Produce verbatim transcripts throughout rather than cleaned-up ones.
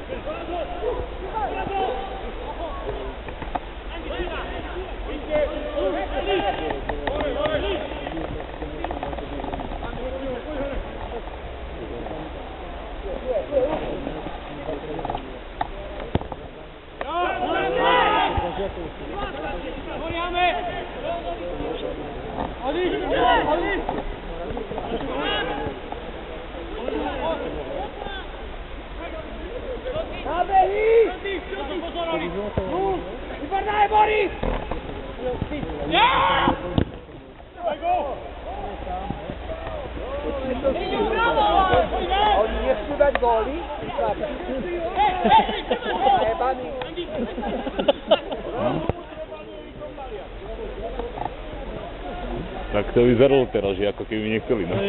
Tak to vyzeralo teraz, že ako keby nechceli, no.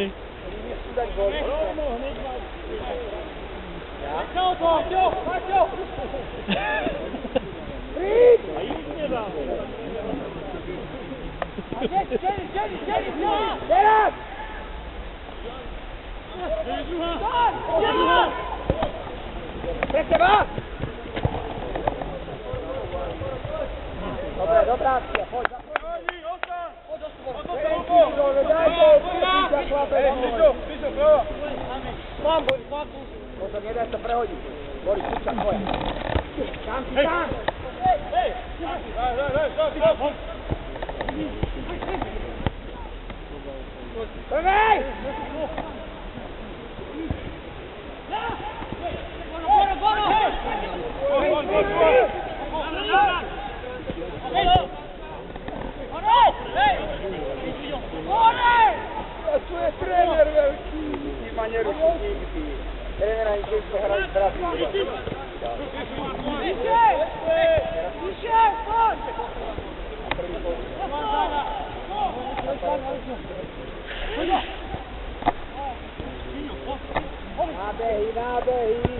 Dobre, dobrá akcia, poď. Možno nedaj sa prehodiť. Boris, kúča, tvoje. Tam si tam. Prvej! Tu je tréner veľký. Ma neruší nikdy. Trénera im keď sme hrali v Brazílii. Vyššie! Vyššie! Poď! Nábehy, nábehy!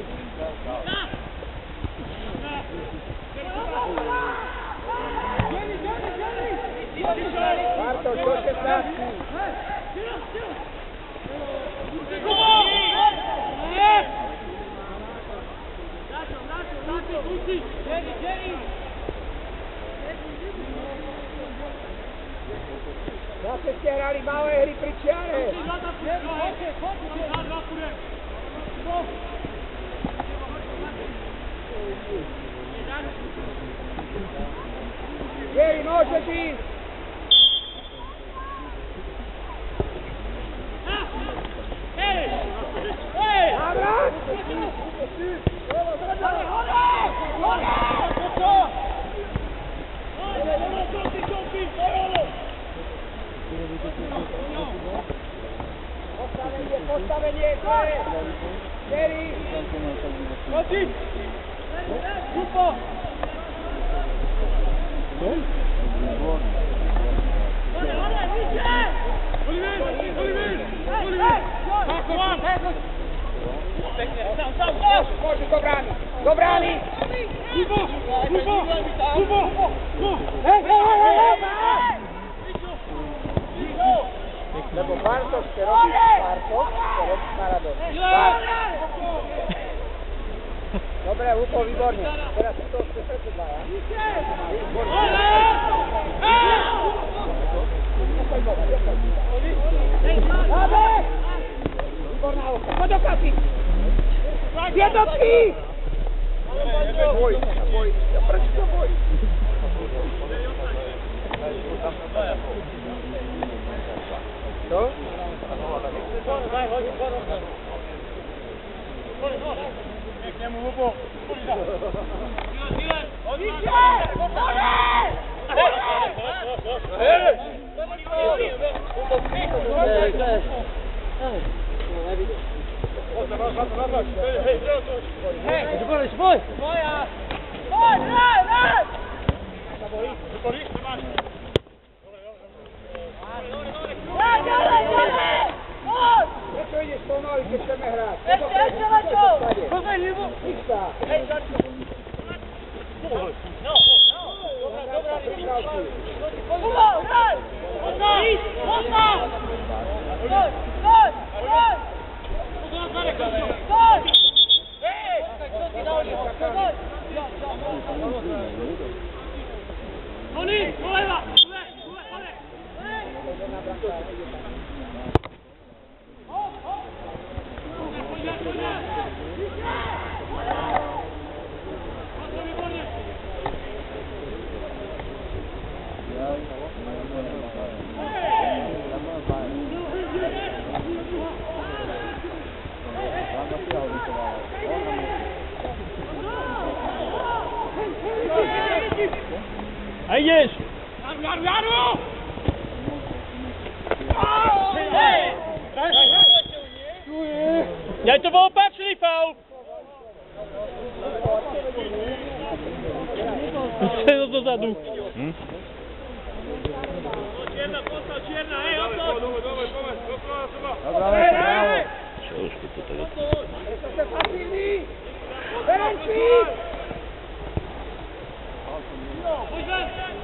Bartoš, do šestnástky! Zase ste hrali malé hry pri čiare. Jerry, môžeš ísť. Návrat! Postavenie, postavenie, to je! Jerry! Poď! Grupo! Môžeš do brány! Do brány! Grupo! Grupo! Grupo! Hej, hej, hej, hej! Lebo Bartoš chce robiť Bartoš, chce robiť Maradon. Dobre, Lupo, výborne. Teraz si to chce srdce dvaja. Dáme! Výborná oka. Poď do kasy! Jednotky! Boj, boj. Ja prečo to boj? Co? Daj, hoď, hoď, hoď. K nemu, Lupo. Odíďte! Boris, boj! Moja! Boj, daj, daj! Sa bojí? Borí, ty máš. Daj, daj, daj! Boj! Prečo ideš pomaly, keď chceme hrať? Ešte, ešte, Vačo! Pozaj, Libu! Nič sa! Hej, Vačo! No, no! Dobrá, dobrá, Kubo, hraj! Poďa! Poďa! Poď, poď, poď! Poď! Hej! Tak čo si dal, že A idziesz! Jaru, Jaru! Nie, to było patrzli faul! Strzelo do zadu. Hmm? Čierna, postav čierna, ej, oto! Trošku to tego. Jeste pasivní! Ferenčík! Pojď ven!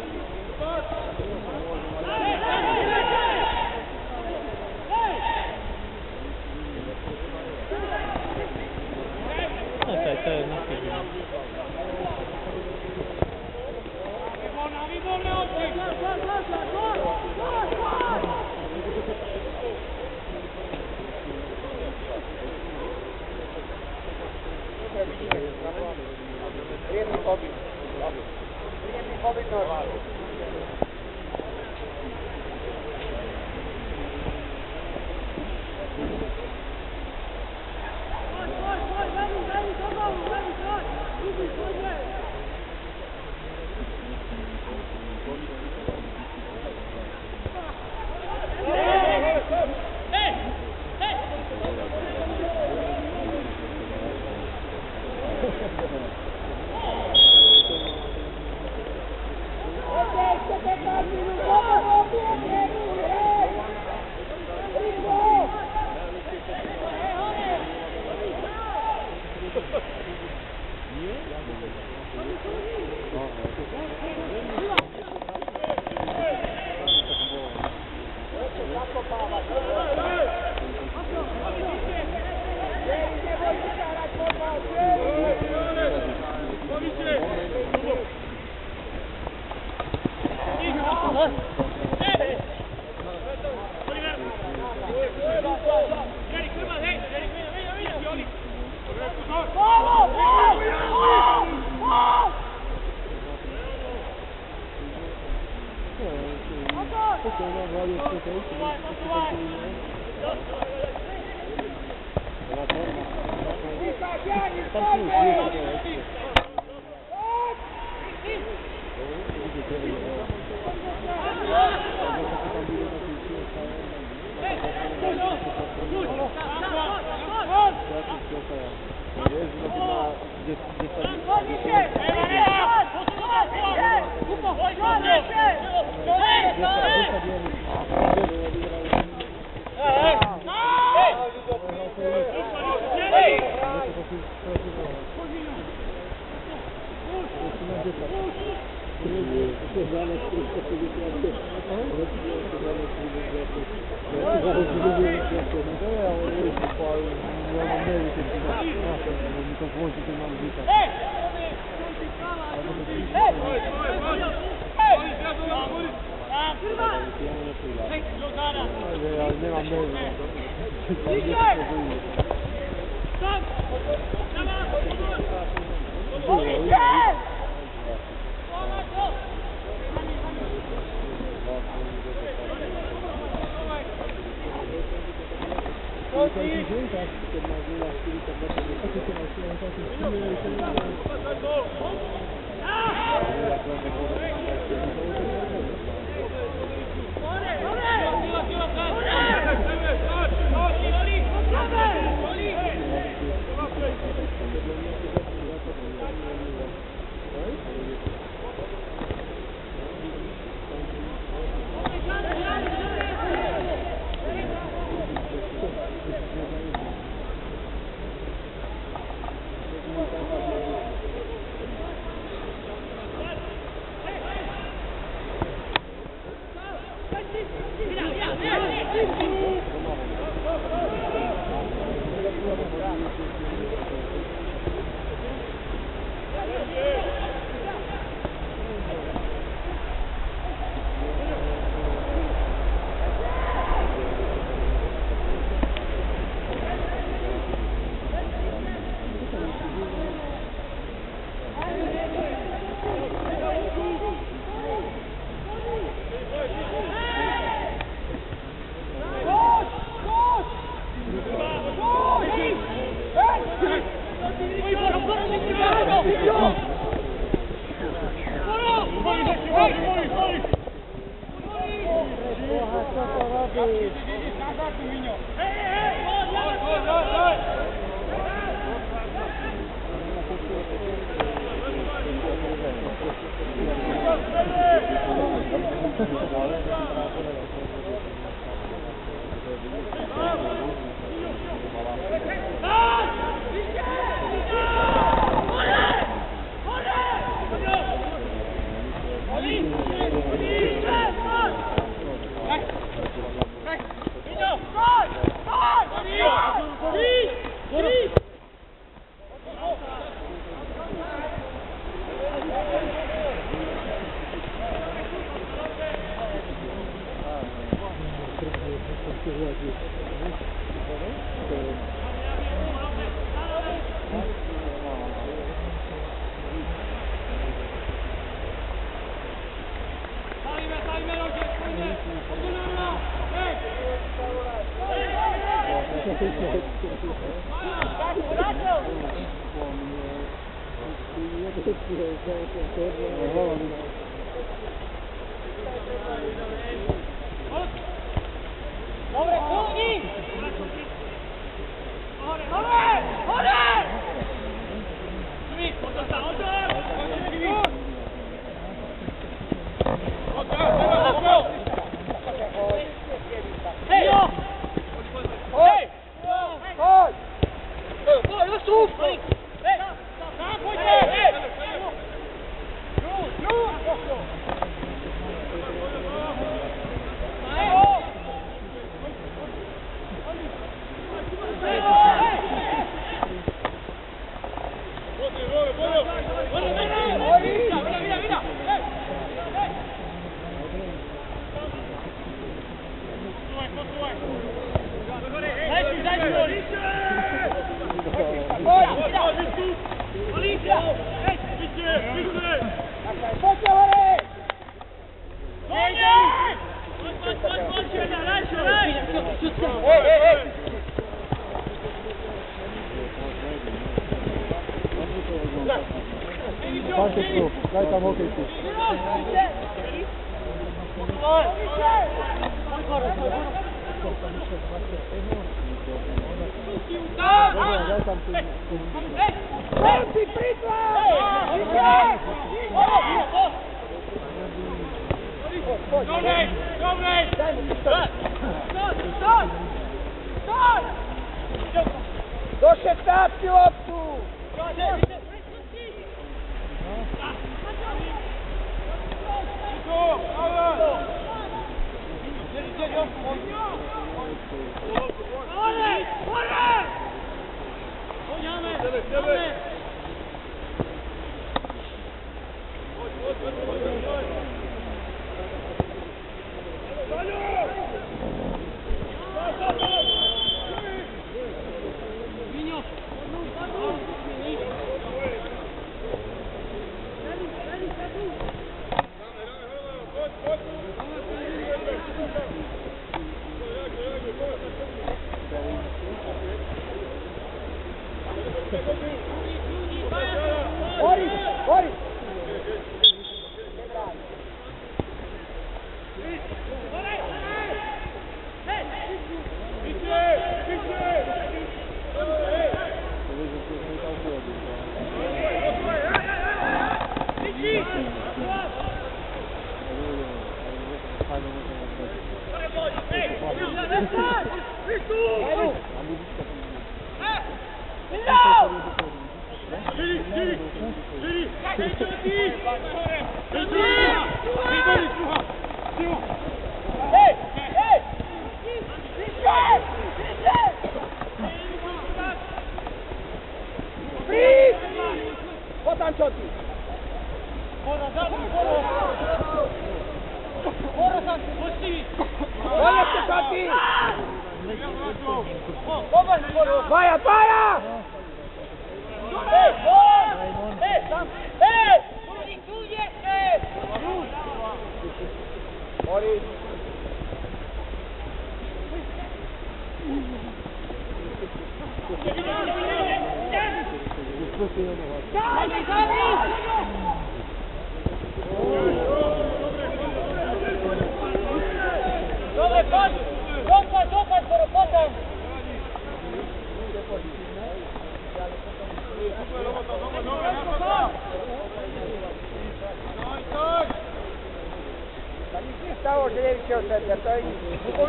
No to je, to je na chvíli. Výborná, výborná, oči! Príjemný pobyt. Príjemný pobyt normálny. Dobre, kľudni! Dobre, hore! Svi, potom sa odor! Hej! Hej! Hoj! Hoj, do stúp! Hej! Pojďte! Hej! Jus, jus! Daj tam hokej tu. Daj tam tu. Lepší príklad! Dobre, dobre! Stoj, stoj! Stoj! Do šestnácti loptu! Hore! Hore! Poďame! Poďame! Boris, Boris! Vai, para! Ei, ei, ei! Boris! Dai, dai! Tak nic nie stało, że nie wziął ten, to i...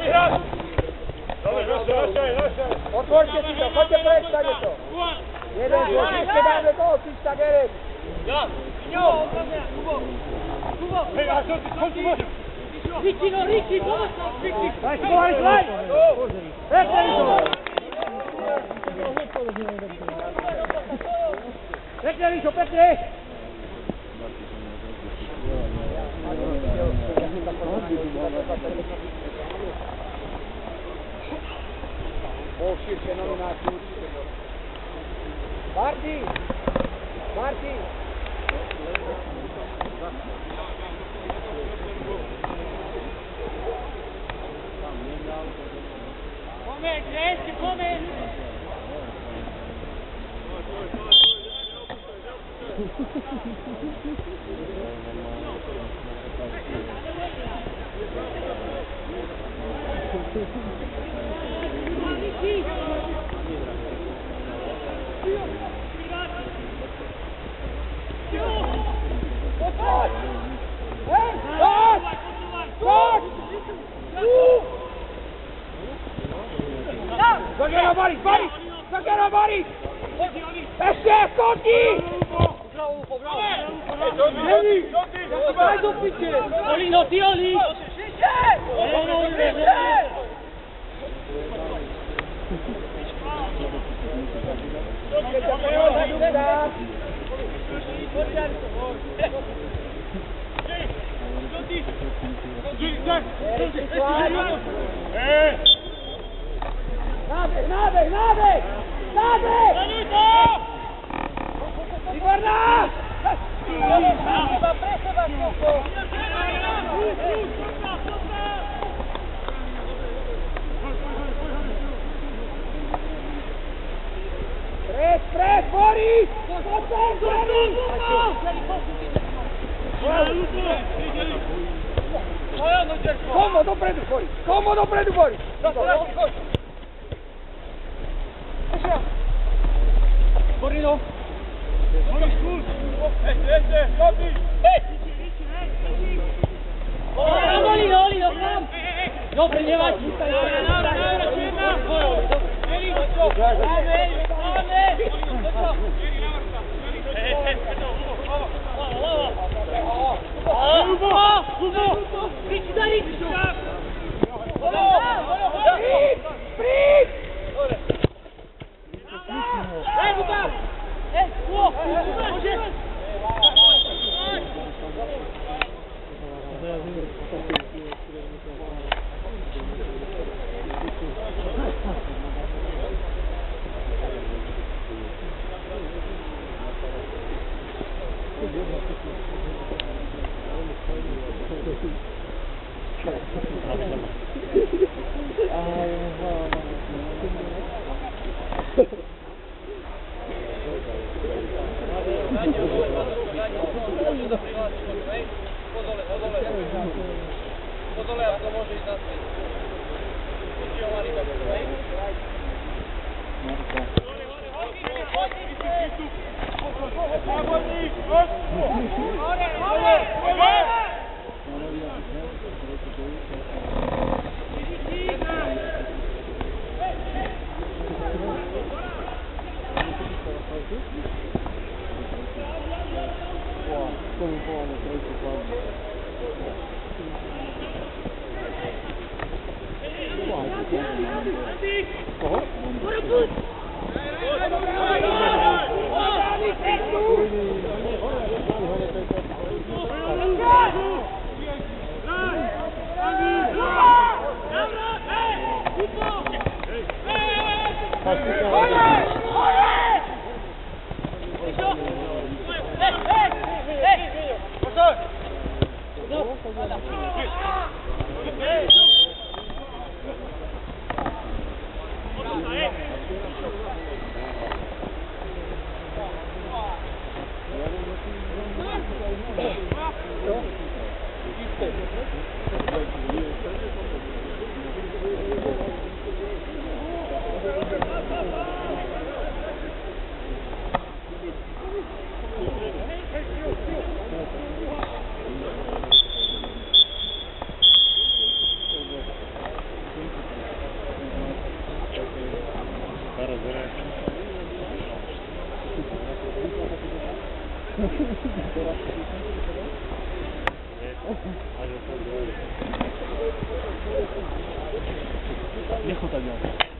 Otwórzcie ci to, chodźcie projekt, stanie to. Jeden złoty, sprzedamy go, opisz tagerem. Ricci, no, Ricci, pomóż nam! Ricci! Daj, słuchaj, słuchaj! Resztę to! Resztę Riszo, Petry! O, szybciej nominacji. Bardziej! Bardziej! Come, Cresci, come! Zagrał Boris, Boris! Zagrał Boris! Jeszcze, skądki! Daj do picie! Oli, no, ty, Oli! Nadej, nadej, nadej! Nadej! Iwarna! Pres, pres, Boris! Como do predu, Boris! Como do predu, Boris! Borino! Oli, no, Oli, no, tam! No, prendeva! Ricci, dai, Ricci! Sprint! Dai, Luca! Eh, tuo! Niech to tak miał.